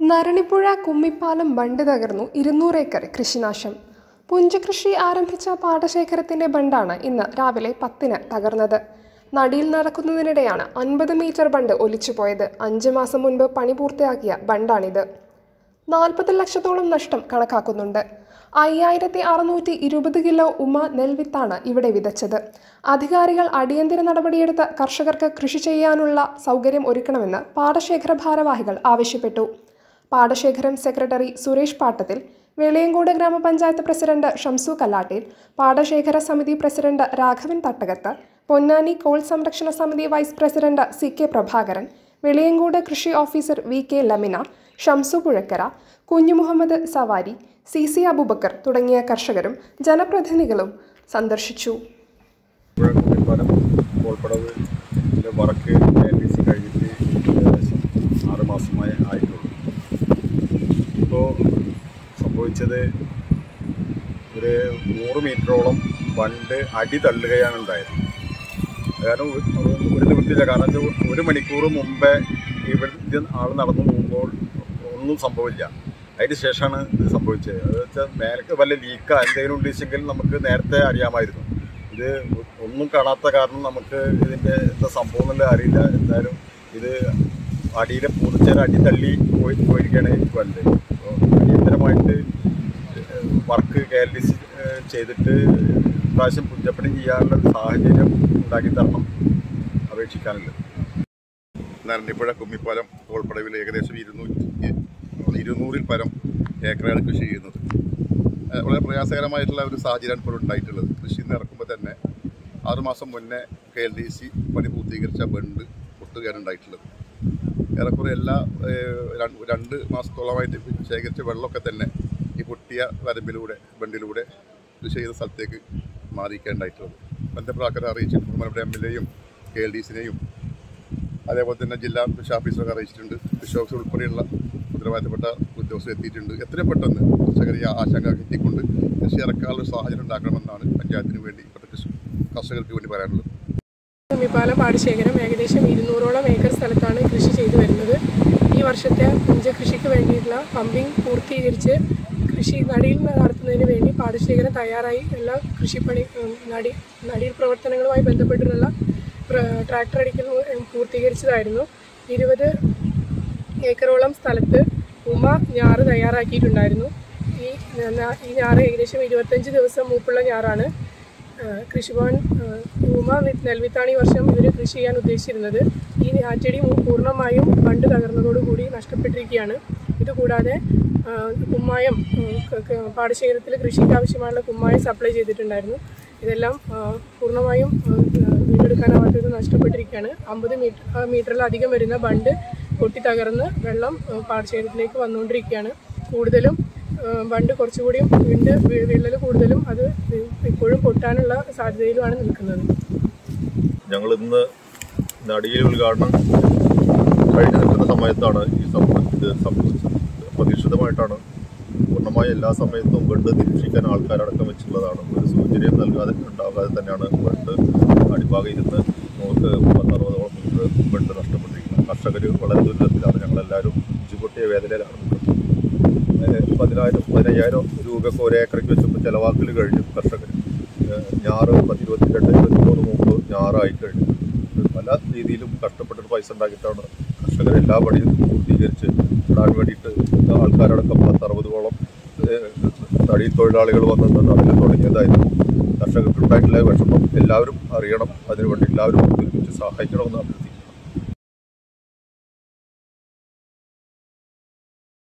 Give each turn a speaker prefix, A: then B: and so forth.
A: നരണിപ്പുഴ കുമ്മിപ്പാലം ബണ്ട് തകർന്നു 200 ഏക്കർ കൃഷിനാശം. പുഞ്ചകൃഷി ആരംഭിച്ച പാടശേഖരത്തിന്റെ ബണ്ടാണ് ഇന്ന് രാവിലെ 10-ന് തകർന്നത്. നടിയിൽ നടക്കുന്നതിനിടെയാണ് 50 മീറ്റർ ബണ്ട് ഒലിച്ചുപോയത്. 5 മാസം മുൻപ് പണി പൂർത്തിയാക്കിയ ബണ്ടാണിത്. 40 ലക്ഷത്തോളം നഷ്ടം കണക്കാക്കുന്നുണ്ട്. 5620 കിലോ ഉമ നെൽവിത്താണ് ഇവിടെ വിതച്ചത്. അധികാരികൾ അടിയന്തര നടപടിയെടുത്ത് കർഷകർക്ക് കൃഷി ചെയ്യാനുള്ള സൗകര്യം ഒരുക്കണമെന്ന് പാടശേഖര ഭാരവാഹികൾ ആവശ്യപ്പെട്ടു. പാടശേഖരം സെക്രട്ടറി സുരേഷ് പാട്ടത്തിൽ, വെളിയങ്കോട് ഗ്രാമപഞ്ചായത്ത് പ്രസിഡന്റ് ഷംസു കല്ലാട്ടിൽ, പാടശേഖര സമിതി പ്രസിഡന്റ് രാഘവൻ തട്ടകത്ത്, പൊന്നാനി കോൾ സംരക്ഷണ സമിതി vice president CK Prabhakaran, Veliyankode കൃഷി ഓഫീസർ VK ലമിന, ഷംസു പുഴക്കര, കുഞ്ഞു മുഹമ്മദ് സവാരി, CC അബൂബക്കർ തുടങ്ങിയ കർഷകരും ജനപ്രതിനിധികളും സന്ദർശിച്ചു.
B: ഇപ്പോൾ സംഭവിച്ചത് ഒരു 100 മീറ്ററോളം ബണ്ട് അടി തള്ളുകയാണ് ഉണ്ടായത്. കാരണം ഒരു നിവൃത്തിയില്ല. കാരണം 1 മണിക്കൂർ മുമ്പേ ഇവിടെ ആൾ നടന്നു പോകുമ്പോൾ ഒന്നും സംഭവില്ല. അതിന് ശേഷമാണ് ഇത് സംഭവിച്ചത്. അത് വെച്ചാൽ മേലേക്ക് വല്ല ലീക്കോ എന്തെങ്കിലും ഉദ്ദേശിച്ചെങ്കിൽ നമുക്ക് നേരത്തെ അറിയാമായിരുന്നു. ഇത് ഒന്നും കാണാത്ത കാരണം നമുക്ക് ഇതിൻ്റെ എന്താ സംഭവം എന്നുള്ളത് അറിയില്ല. എന്തായാലും ഇത് അടിയിലെ പൂർച്ചേന അടി തള്ളി പോയിരിക്കുകയാണ് വലുത്. അടിയന്തരമായിട്ട് വർക്ക് KLDC ചെയ്തിട്ട് പ്രാവശ്യം പുഞ്ചപ്പണി ചെയ്യാനുള്ള സാഹചര്യം ഉണ്ടാക്കി തരണം അപേക്ഷിക്കാനുണ്ട്.
C: നരണിപ്പുഴ കുമ്മിപ്പാലം തോൾപ്പടവിൽ ഏകദേശം 200-ൽ പരം ഏക്കറാണ് കൃഷി ചെയ്യുന്നത്. വളരെ പ്രയാസകരമായിട്ടുള്ള ഒരു സാഹചര്യമാണ് ഇപ്പോൾ ഉണ്ടായിട്ടുള്ളത്. കൃഷി ഇറക്കുമ്പോൾ തന്നെ 6 മാസം മുന്നേ KLDC പണി പൂർത്തീകരിച്ച ബണ്ട് പൊട്ടുകയാണ് ഉണ്ടായിട്ടുള്ളത്. ഏറെക്കുറെ എല്ലാ 2 മാസത്തോളമായിട്ട് ശേഖരിച്ച വെള്ളമൊക്കെ തന്നെ ഈ പൊട്ടിയ ബണ്ടിലൂടെ കൃഷി ചെയ്ത സ്ഥലത്തേക്ക് മാറിയിരിക്കേണ്ടായിട്ടുള്ളത്. ബന്ധപ്രാക്കരെ അറിയിച്ചിട്ടുണ്ട്. നമ്മുടെ MLA-യും KLDC-നെയും അതേപോലെ തന്നെ ജില്ലാ കൃഷി ഓഫീസറൊക്കെ അറിയിച്ചിട്ടുണ്ട്. കൃഷി ഓഫീസർ ഉൾപ്പെടെയുള്ള ഉത്തരവാദിത്തപ്പെട്ട ഉദ്യോഗസ്ഥർ എത്തിയിട്ടുണ്ട്. എത്രയും പെട്ടെന്ന് കർഷകരെ ആശങ്ക കിട്ടിക്കൊണ്ട് കൃഷി ഇറക്കാനുള്ള സാഹചര്യം ഉണ്ടാക്കണമെന്നാണ് പഞ്ചായത്തിന് വേണ്ടി കർഷകർക്ക് വേണ്ടി പറയാനുള്ളത്.
D: കുമ്മിപ്പാലം പാടശേഖരം ഏകദേശം 200ഓളം ഏക്കർ സ്ഥലത്താണ് കൃഷി ചെയ്തു വരുന്നത്. ഈ വർഷത്തെ പുഞ്ചകൃഷിക്ക് വേണ്ടിയിട്ടുള്ള പമ്പിംഗ് പൂർത്തീകരിച്ച് കൃഷി നടിയിൽ നടത്തുന്നതിന് വേണ്ടി പാടശേഖരം തയ്യാറായി. എല്ലാ കൃഷിപ്പണി നടീൽ പ്രവർത്തനങ്ങളുമായി ബന്ധപ്പെട്ടിട്ടുള്ള ട്രാക്ടർ അടിക്കൽ പൂർത്തീകരിച്ചതായിരുന്നു. 20 ഏക്കറോളം സ്ഥലത്ത് ഉമ ഞാറ് തയ്യാറാക്കിയിട്ടുണ്ടായിരുന്നു. ഈ ഞാറ് ഏകദേശം 25 ദിവസം മൂപ്പുള്ള ഞാറാണ്. കൃഷിഭവൻ ഉമ നെൽവിത്താണ് ഈ വർഷം ഇവർ കൃഷി ചെയ്യാൻ ഉദ്ദേശിച്ചിരുന്നത്. ഈ ആറ്റടി പൂർണ്ണമായും ബണ്ട് തകർന്നതോടുകൂടി നഷ്ടപ്പെട്ടിരിക്കുകയാണ്. ഇതുകൂടാതെ കുമ്മായം പാടശേഖരത്തിൽ കൃഷിക്ക് ആവശ്യമായുള്ള കുമ്മായം സപ്ലൈ ചെയ്തിട്ടുണ്ടായിരുന്നു. ഇതെല്ലാം പൂർണ്ണമായും വീണ്ടെടുക്കാനാവാത്തത് നഷ്ടപ്പെട്ടിരിക്കുകയാണ്. 50 മീറ്ററിലധികം വരുന്ന ബണ്ട് പൊട്ടി തകർന്ന് വെള്ളം പാടശേഖരത്തിലേക്ക് വന്നുകൊണ്ടിരിക്കുകയാണ്. കൂടുതലും ബണ്ട് കുറച്ചുകൂടിയും വിള്ളൽ കൂടുതലും അത് ഇപ്പോഴും പൊട്ടാനുള്ള സാധ്യതയിലുമാണ് നിൽക്കുന്നത്.
B: ഞങ്ങൾ ഇന്ന് നടിയിൽ ഉദ്ഘാടനം കഴിഞ്ഞ് നിൽക്കുന്ന സമയത്താണ് ഇത് സംഭവിച്ചത്. പ്രതീക്ഷിതമായിട്ടാണ്. പൂർണ്ണമായ എല്ലാ സമയത്തും ബണ്ട് നിരീക്ഷിക്കാൻ ആൾക്കാരടക്കം വെച്ചുള്ളതാണ്. ഒരു സൗകര്യം ഉണ്ടാകാതെ തന്നെയാണ് ബണ്ട് അടിഭാഗം ഇരുന്ന് 160-ഓളം മീറ്റർ ബണ്ട് നഷ്ടപ്പെട്ടിരിക്കുന്നത്. കർഷകർ വളരെ ദുരിതത്തിലാണ്. ഞങ്ങളെല്ലാവരും ഇഞ്ചുപൊട്ടിയ വേദനയിലാണ് നിൽക്കുന്നത്. 10,000-15,000 രൂപയൊക്കെ 1 ഏക്കറയ്ക്ക് വെച്ചപ്പോൾ ചിലവാക്കൽ കഴിഞ്ഞു. കർഷകർ ഞാറ് 2022-23 മുമ്പ് ഞാറായി കഴിഞ്ഞു. പല രീതിയിലും കഷ്ടപ്പെട്ടിട്ട് പൈസ ഉണ്ടാക്കിയിട്ടാണ് കർഷകർ എല്ലാ പണിയും പൂർത്തീകരിച്ച് ഇടാൻ വേണ്ടിയിട്ട് ആൾക്കാരടക്കം 10-60ഓളം തടിയിൽ തൊഴിലാളികൾ വന്ന് നടക്കാൻ തുടങ്ങിയതായിരുന്നു. കർഷകർക്കുണ്ടായിട്ടുള്ള വിഷമം എല്ലാവരും അറിയണം. അതിനുവേണ്ടി എല്ലാവരും ഒരുമിച്ച് സഹായിക്കണമെന്ന് അഭ്യർത്ഥിക്കുന്നു.